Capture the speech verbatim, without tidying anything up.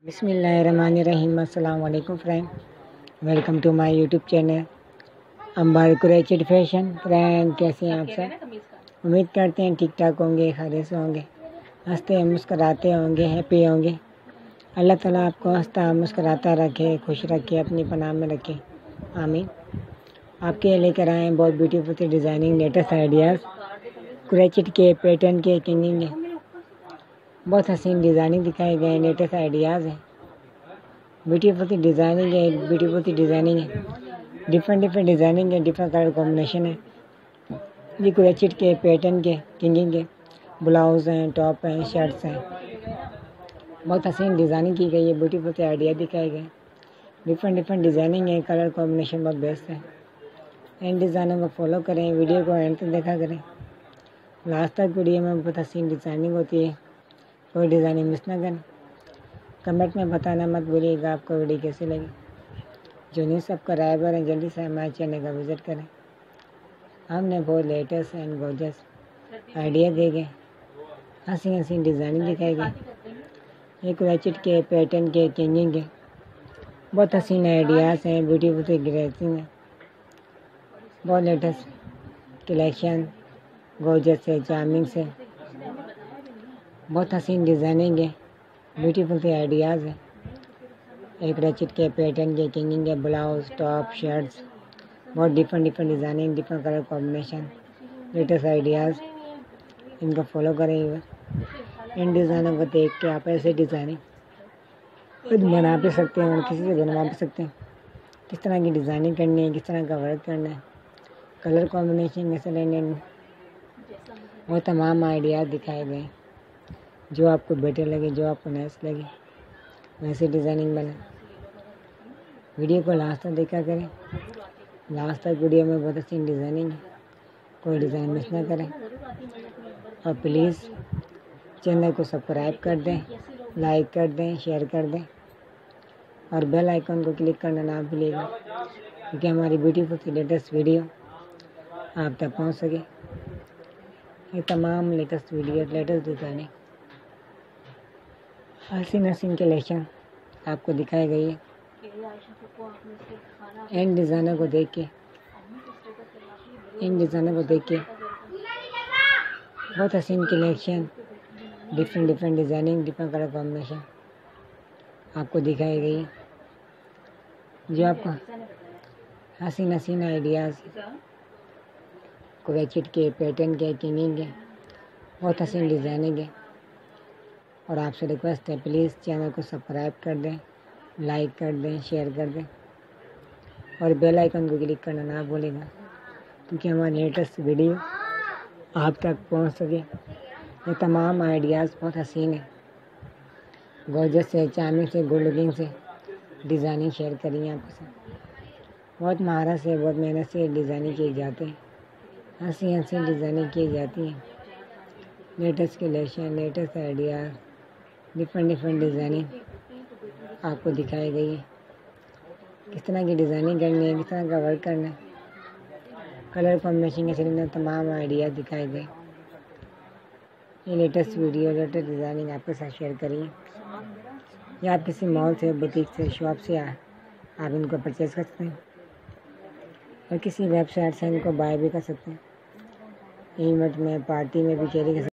बिस्मिल्लाहिर्रहमानिर्रहीम। अस्सलाम वालेकुम friend, welcome to my YouTube channel Amber crochet fashion. Friend, कैसे हैं आप सब? उम्मीद करते हैं ठीक ठाक होंगे, खैरियत से होंगे, हंसते मुस्कराते होंगे, हैप्पी होंगे। अल्लाह ताला आपको हंसता मुस्कराता रखे, खुश रखे, अपनी पनाह में रखे, आमीन। आपके लेकर आए हैं बहुत beautiful designing latest ideas, crochet के पैटर्न के किंगिंग है। बहुत हसीन डिज़ाइनिंग दिखाए गए, लेटेस्ट आइडियाज़ हैं, ब्यूटीफुल डिज़ाइनिंग है, ब्यूटीफुल डिज़ाइनिंग है, डिफरेंट डिफरेंट डिज़ाइनिंग है, डिफरेंट कलर कॉम्बिनेशन है। ये कुरैशिद के पैटर्न के किंगिंग है, ब्लाउज़ हैं, टॉप हैं, शर्ट्स हैं, बहुत हसीन डिज़ाइनिंग की गई है, ब्यूटीफुल आइडिया दिखाए गए, डिफरेंट डिफरेंट डिज़ाइनिंग है, कलर कॉम्बिनेशन बहुत बेस्ट है। इन डिज़ाइनों को फॉलो करें, वीडियो को एंड तक देखा करें, लास्ट तक वीडियो में बहुत हसीन डिज़ाइनिंग होती है, कोई डिज़ाइनिंग मिस ना करें। कमेंट में बताना मत भूलिएगा आपको वीडियो कैसी लगी। जो नहीं सब्सक्राइबर हैं जल्दी से हमारे चैनल का विज़िट करें। हमने बहुत लेटेस्ट एंड गोर्जियस आइडिया दे गए, हंसी हंसी डिज़ाइनिंग दिखाई गई। ये कुरैशिद के पैटर्न के किंगिंग है, बहुत हसीन आइडियाज़ हैं, ब्यूटीफुल ग्रेसिंग है, बहुत लेटेस्ट कलेक्शन, गोर्जियस से, चार्मिंग से, बहुत हसीन डिज़ाइनिंग है, ब्यूटीफुल से आइडियाज़ है। एक कुरैशिद के पैटर्न के किंगिंग है, ब्लाउज, टॉप, शर्ट्स, बहुत different different designing, different colour combination, latest ideas, इनको फॉलो करें। इन डिज़ाइनों को देख के आप ऐसे डिज़ाइनिंग खुद बना भी सकते हैं और किसी से बनवा भी सकते हैं। किस तरह की डिज़ाइनिंग करनी है, किस तरह का वर्क करना है, कलर कॉम्बिनेशन कैसे लेने, वो तमाम आइडियाज़ दिखाए गए। जो आपको बेटर लगे, जो आपको नाइस लगे, वैसे डिज़ाइनिंग बने। वीडियो को लास्ट तक देखा करें, लास्ट तक वीडियो में बहुत अच्छी डिज़ाइनिंग है, कोई डिज़ाइन मिस ना करें। और प्लीज़ चैनल को सब्सक्राइब कर दें, लाइक कर दें, शेयर कर दें और बेल आइकन को क्लिक करना ना भूलिएगा, क्योंकि हमारी ब्यूटीफुल लेटेस्ट वीडियो आप तक पहुंच सके। ये तमाम लेटेस्ट वीडियो, लेटेस्ट डिज़ाइनिंग, हसीन हसीन कलेक्शन आपको दिखाई गई है। इन डिज़ाइनों को देख के इन डिज़ाइनों को देख के बहुत हसीन collection, different different designing, different colour combination आपको दिखाई गई है। जो आपको हसीन हसीन आइडियाज़, कुरैशिद के पैटर्न के किंगिंग है, बहुत हसीन डिज़ाइनिंग है। और आपसे रिक्वेस्ट है, प्लीज़ चैनल को सब्सक्राइब कर दें, लाइक कर दें, शेयर कर दें और बेल आइकन को क्लिक करना ना भूलेगा, क्योंकि हमारी लेटेस्ट वीडियो आप तक पहुंच सके। ये तमाम आइडियाज़ बहुत हसीन है, गोर्जियस से, चार्मिंग से, गुड लुकिंग से डिज़ाइनिंग शेयर करी है आपके साथ। बहुत महारत से, बहुत मेहनत से डिज़ाइनिंग किए जाते हैं, हंसी हंसी डिज़ाइनिंग की जाती है। Latest collection, latest ideas, different different designing आपको दिखाई गई है। किस तरह की डिज़ाइनिंग करनी है, किस तरह का वर्क करना है, कलर कॉम्बिनेशन के सिलसिले तमाम आइडियाज़ दिखाए गए। ये लेटेस्ट वीडियो, लेटेस्ट डिज़ाइनिंग आपके साथ शेयर करिए, या आप किसी मॉल से, बुटीक से, शॉप से आ, आप इनको परचेज़ कर सकते हैं और किसी वेबसाइट से इनको बाय भी कर सकते हैं। इवेंट में, पार्टी में भी कैरी कर सकते हैं।